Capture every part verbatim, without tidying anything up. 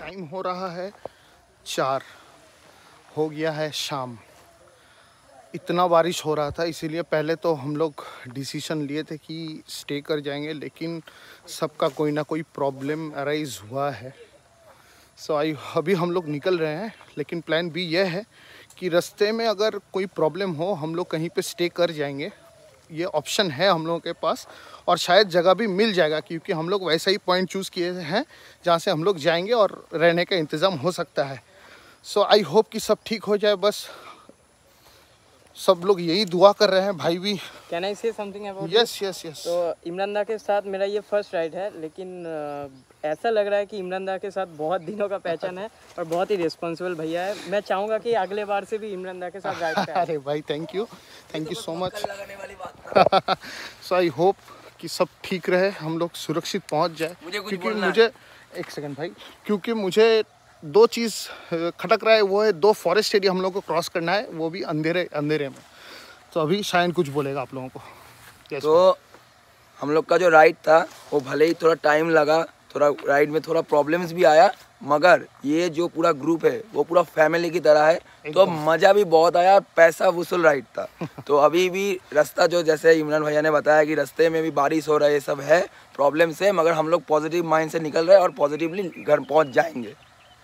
Time हो रहा है चार, हो गया है शाम। इतना बारिश हो रहा था, इसीलिए पहले तो हम लोग डिसीजन लिए थे कि स्टे कर जाएंगे, लेकिन सबका कोई ना कोई प्रॉब्लम अराइज हुआ है। सो so, आई अभी हम लोग निकल रहे हैं, लेकिन प्लान भी यह है कि रास्ते में अगर कोई प्रॉब्लम हो हम लोग कहीं पे स्टे कर जाएंगे। ये ऑप्शन है हम लोगों के पास, और शायद जगह भी मिल जाएगा, क्योंकि हम लोग वैसा ही पॉइंट चूज़ किए हैं जहाँ से हम लोग जाएंगे और रहने का इंतज़ाम हो सकता है। सो आई होप कि सब ठीक हो जाए, बस सब लोग यही दुआ कर रहे हैं। भाई भी can I say something about? Yes yes yes. तो इमरान दा के साथ मेरा ये फर्स्ट राइड है, लेकिन आ, ऐसा लग रहा है कि इमरान दा के साथ बहुत दिनों का पहचान है और बहुत ही रिस्पॉन्सिबल भैया है। मैं चाहूँगा कि अगले बार से भी इमरान दा के साथ राइड करें। अरे भाई thank you, thank you so much. So I hope कि सब ठीक रहे, हम लोग सुरक्षित पहुंच जाए। क्योंकि मुझे एक सेकंड भाई, क्योंकि मुझे दो चीज़ खटक रहा है, वो है दो फॉरेस्ट एरिया हम लोग को क्रॉस करना है, वो भी अंधेरे अंधेरे में। तो अभी शायद कुछ बोलेगा आप लोगों को। तो हम लोग का जो राइड था वो भले ही थोड़ा टाइम लगा, थोड़ा राइड में थोड़ा प्रॉब्लम्स भी आया, मगर ये जो पूरा ग्रुप है वो पूरा फैमिली की तरह है, तो मज़ा भी बहुत आया, पैसा वसूल राइड था। तो अभी भी रास्ता जो जैसे इमरान भैया ने बताया कि रास्ते में भी बारिश हो रहा है, सब है प्रॉब्लम से, मगर हम लोग पॉजिटिव माइंड से निकल रहे हैं और पॉजिटिवली घर पहुंच जाएंगे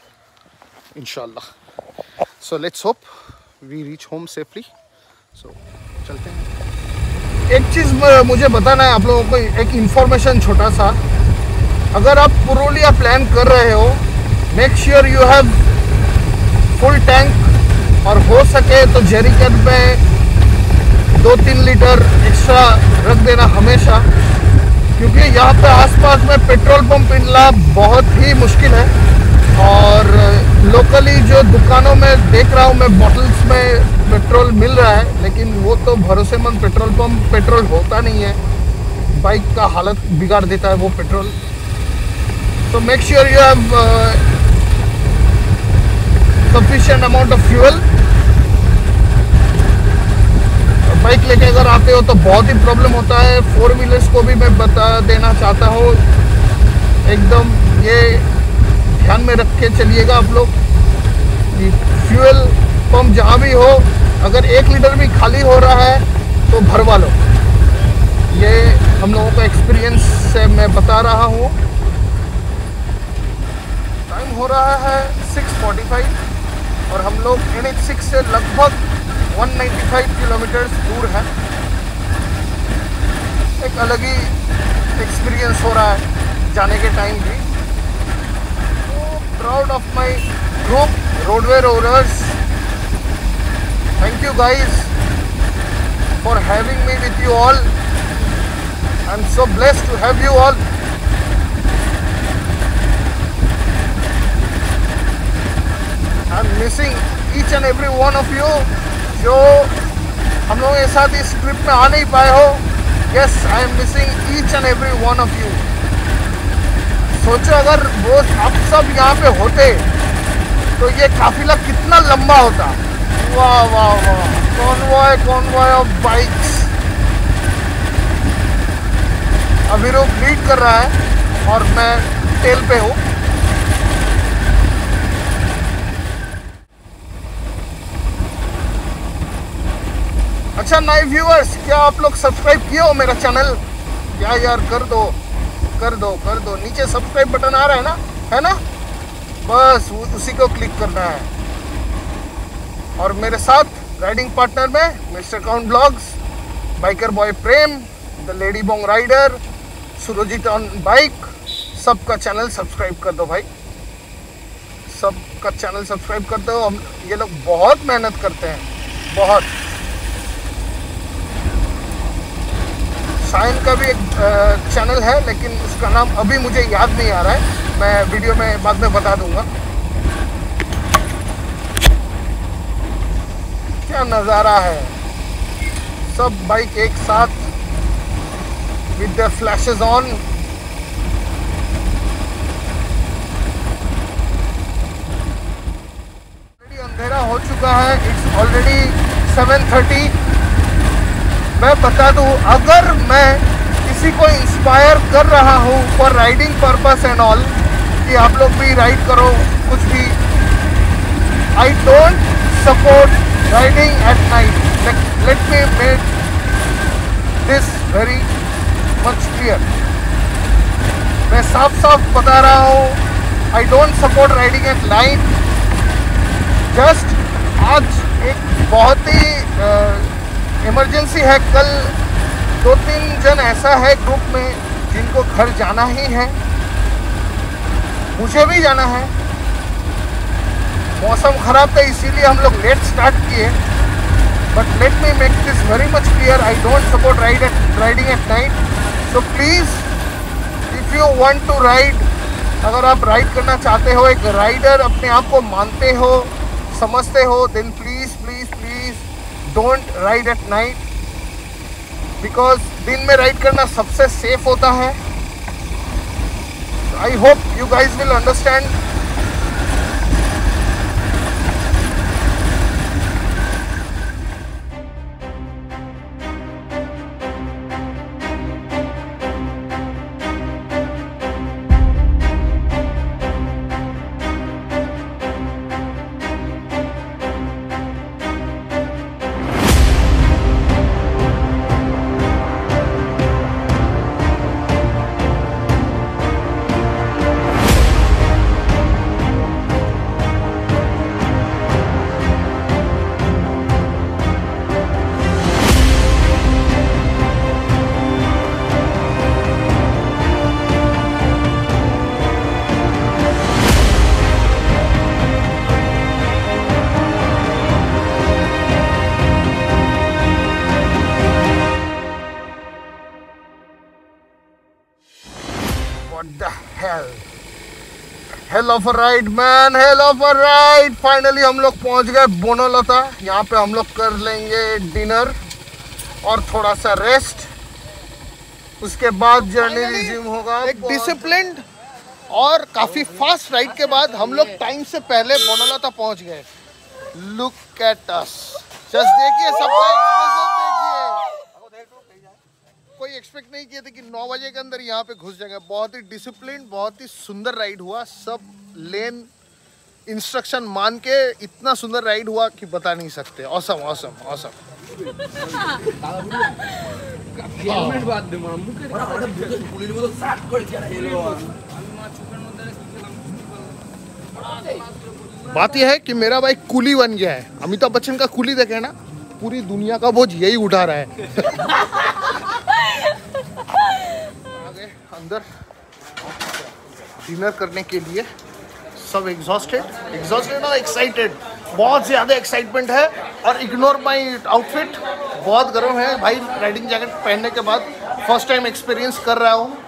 इंशाल्लाह। So let's hope we reach home safely. So चलते हैं। एक चीज़ मुझे बताना है आप लोगों को, एक इन्फॉर्मेशन छोटा सा। अगर आप पुरुलिया प्लान कर रहे हो, make sure you have full tank, और हो सके तो जेरी कैन में दो तीन लीटर एक्स्ट्रा रख देना हमेशा, क्योंकि यहाँ पे आसपास में पेट्रोल पंप मिलना बहुत ही मुश्किल है। और लोकली जो दुकानों में देख रहा हूँ मैं, बॉटल्स में पेट्रोल मिल रहा है, लेकिन वो तो भरोसेमंद पेट्रोल पंप पेट्रोल होता नहीं है, बाइक का हालत बिगाड़ देता है वो पेट्रोल। तो make sure you have sufficient amount of fuel. Bike लेके अगर आते हो तो बहुत ही प्रॉब्लम होता है। फोर व्हीलर्स को भी मैं बता देना चाहता हूँ, एकदम ये ध्यान में रख के चलिएगा आप लोग। फ्यूल पंप जहाँ भी हो, अगर एक लीटर भी खाली हो रहा है तो भरवा लो। ये हम लोगों का एक्सपीरियंस से मैं बता रहा हूँ। टाइम हो रहा है सिक्स फोर्टी फाइव और हम लोग एन एच सिक्स से लगभग वन नाइन्टी फाइव किलोमीटर्स दूर है। एक अलग ही एक्सपीरियंस हो रहा है जाने के टाइम भी। Proud of my group, Roadway Rollers. Thank you guys for having me with you all. I'm so blessed to have you all. I'm missing each and every one of you जो हम लोगों के साथ इस trip में आ नहीं पाए हो। Yes, I am missing each and every one of you. सोचो अगर वो आप सब यहाँ पे होते तो ये काफिला कितना लंबा होता। वाह वाह वाह, convoy convoy of bikes. Abhirup lead कर रहा है और मैं टेल पे हूँ। अच्छा नए व्यूअर्स, क्या आप लोग सब्सक्राइब किए हो मेरा चैनल? क्या यार कर दो कर दो कर दो, नीचे सब्सक्राइब बटन आ रहा है ना, है ना, बस उसी को क्लिक करना है। और मेरे साथ राइडिंग पार्टनर में mister Count Blogs, biker boy Prem, the lady Bong rider, Surjeet on bike, सबका चैनल सब्सक्राइब कर दो भाई, सबका चैनल सब्सक्राइब कर दो। हम ये लोग बहुत मेहनत करते हैं, बहुत। साइन का भी एक चैनल है, लेकिन उसका नाम अभी मुझे याद नहीं आ रहा है, मैं वीडियो में बाद में बता दूंगा। क्या नज़ारा है, सब बाइक एक साथ विद द फ्लैशेस ऑन। अंधेरा हो चुका है, इट्स ऑलरेडी सेवन थर्टी। मैं बता दूं, अगर मैं किसी को इंस्पायर कर रहा हूं for riding purpose and all, कि आप लोग भी राइड करो कुछ भी। I don't support riding at night. Let me make this very much clear. मैं साफ साफ बता रहा हूँ, I don't support riding at night. Just आज एक बहुत ही इमरजेंसी है। कल दो तीन जन ऐसा है ग्रुप में जिनको घर जाना ही है, मुझे भी जाना है। मौसम खराब था इसीलिए हम लोग लेट स्टार्ट किए। But let me make this very much clear, I don't support ride at riding at night. So please if you want to ride, अगर आप राइड करना चाहते हो, एक राइडर अपने आप को मानते हो, समझते हो, then please please please don't ride at night. Because दिन में राइड करना सबसे सेफ होता है। I hope you guys will understand. What the hell? Hell of a ride man, hell of a ride. Finally हम लोग पहुंच गए बोनोलता। यहाँ पे हम लोग कर लेंगे डिनर और थोड़ा सा रेस्ट। उसके बाद जर्नी रिज्यूम होगा। एक डिसिप्लिन्ड और काफ़ी फास्ट राइड के बाद हम लोग टाइम से पहले बोनोलता पहुंच गए। लुक एट अस, जस्ट देखिए सबका एक्सप्रेशन देखिए। कोई एक्सपेक्ट नहीं किए थे कि नौ बजे के अंदर यहाँ पे घुस जाएंगे। बहुत ही डिसिप्लिन, बहुत ही सुंदर राइड हुआ। सब लेन इंस्ट्रक्शन मान के इतना सुंदर राइड हुआ कि बता नहीं सकते। Awesome awesome awesome. बात यह है कि मेरा भाई कूली बन गया है। अमिताभ बच्चन का कूली देखे ना, पूरी दुनिया का बोझ यही उठा रहा है। आगे अंदर डिनर करने के लिए सब एग्जॉस्टेड एग्जॉस्टेड और एक्साइटेड। बहुत ज़्यादा एक्साइटमेंट है। और इग्नोर माय आउटफिट, बहुत गर्म है भाई। राइडिंग जैकेट पहनने के बाद फर्स्ट टाइम एक्सपीरियंस कर रहा हूँ।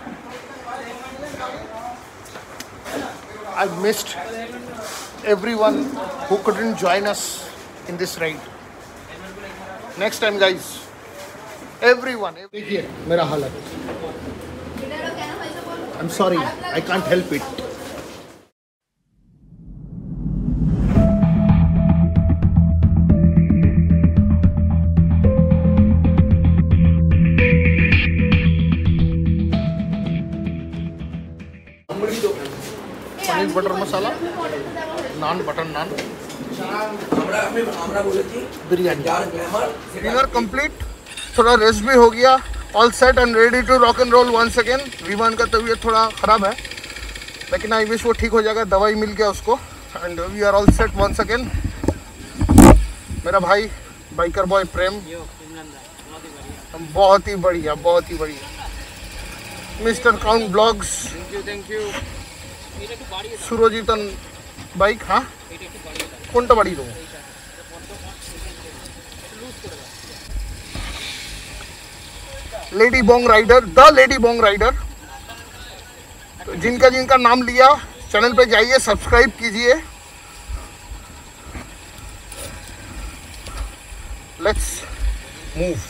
I missed everyone who couldn't join us in this ride. Next time guys, everyone. देखिए मेरा हालत। I am sorry, I can't help it. Paneer butter masala, naan, butter naan, biryani. Dinner complete, थोड़ा rest भी हो गया। All set and ready to rock and role once again. विमान का तबीयत थोड़ा ख़राब है, लेकिन आई विश वो ठीक हो जाएगा। दवाई मिल गया उसको and we are all set once again. मेरा भाई बाइकर बॉय प्रेम, बहुत ही बढ़िया, बहुत ही बढ़िया। Mister Count Blogs, thank you. সুরজিতন বাইক। হ্যাঁ, কোনটা বাড়িয়ে দেবো? Lady Bong rider, the lady Bong rider, जिनका जिनका नाम लिया चैनल पे जाइए, सब्सक्राइब कीजिए। Let's move.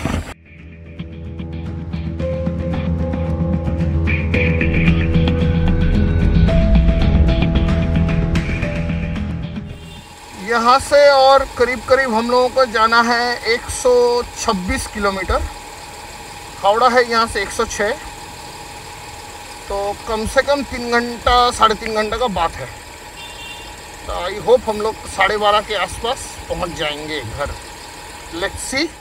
यहाँ से और करीब करीब हम लोगों को जाना है एक सौ छब्बीस किलोमीटर। हावड़ा है यहाँ से एक सौ छह। तो कम से कम तीन घंटा साढ़े तीन घंटा का बात है। तो आई होप हम लोग साढ़े बारह के आसपास पहुंच जाएंगे घर। Let's see.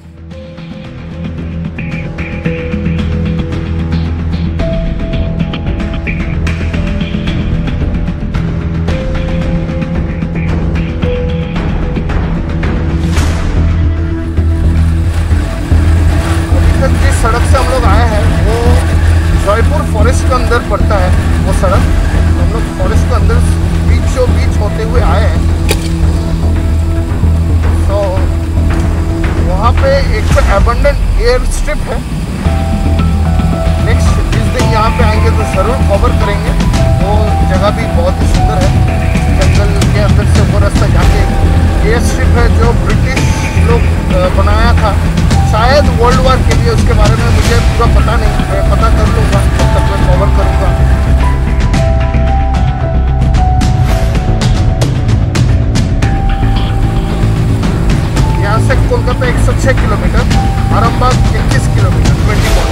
सड़क से हम लोग आए हैं वो जयपुर फॉरेस्ट के अंदर पड़ता है वो सड़क। हम लोग फॉरेस्ट के अंदर बीचों बीच होते हुए आए हैं। तो वहाँ पे एक एबंडन एयर स्ट्रिप है। नेक्स्ट जिस दिन यहाँ पे आएंगे तो ज़रूर कवर करेंगे। वो जगह भी बहुत ही सुंदर है, जंगल के अंदर से वो रास्ता जाके एयर स्ट्रिप है जो ब्रिटिश लोग बनाया था शायद वर्ल्ड वार के लिए। उसके बारे में मुझे पूरा पता नहीं, मैं पता कर लूँगा तब मैं कवर करूँगा। यहाँ से कोलकाता एक सौ छः किलोमीटर, आरामबाग इक्कीस किलोमीटर, ट्वेंटी वन।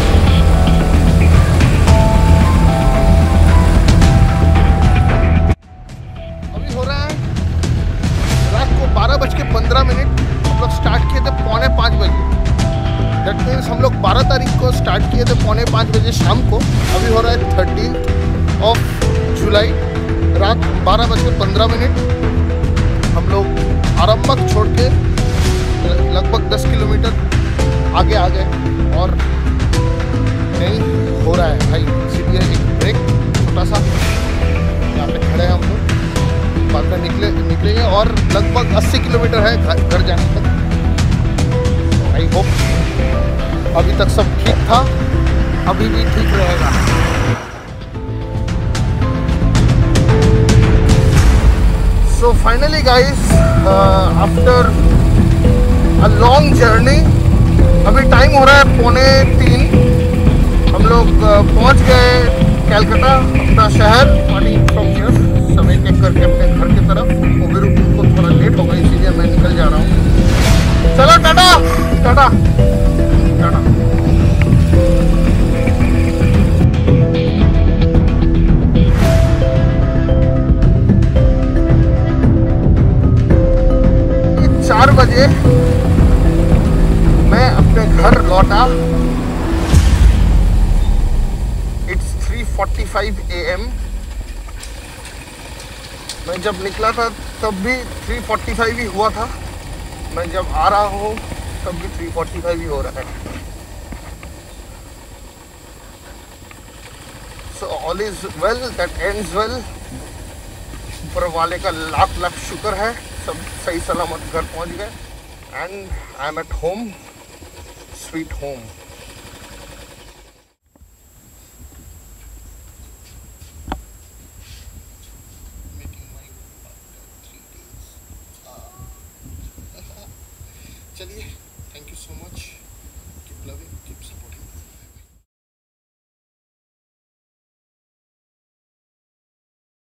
अभी हो रहा है रात को बारह बज के पंद्रह मिनट। हम लोग स्टार्ट किए थे पौने पाँच बजे। दैट मीन्स हम लोग बारह तारीख को स्टार्ट किए थे पौने पाँच बजे शाम को। अभी हो रहा है थर्टीन ऑफ जुलाई, रात बारह बज के पंद्रह मिनट। हम लोग आरामबाग छोड़ के लगभग दस किलोमीटर आगे आ गए और नहीं हो रहा है भाई। इसीलिए एक ब्रेक छोटा सा यहाँ पे खड़े हैं हम लोग। बाद में निकले निकलेंगे और लगभग अस्सी किलोमीटर है घर जाने तक। आई होप अभी तक सब ठीक था, अभी भी ठीक रहेगा। So finally guys, after a long journey, अभी टाइम हो रहा है पौने तीन। हम लोग uh, पहुंच गए कलकत्ता, अपना शहर। मॉर्निंग फ्रॉम हियर समेट एक करके अपने घर की तरफ। ओबेरू को थोड़ा लेट हो गई इसीलिए मैं निकल जा रहा हूँ। चलो टाटा टाटा टाटा। चार बजे मैं अपने घर लौटा। It's three forty five A M. मैं जब निकला था तब भी थ्री फोर्टी फाइव ही हुआ था। मैं जब आ रहा हूँ तब भी थ्री फोर्टी फाइव ही हो रहा है। So all is well that ends well. ऊपर वाले का लाख लाख शुक्र है, सब सही सलामत घर पहुंच गए। And I am at home, sweet home. चलिए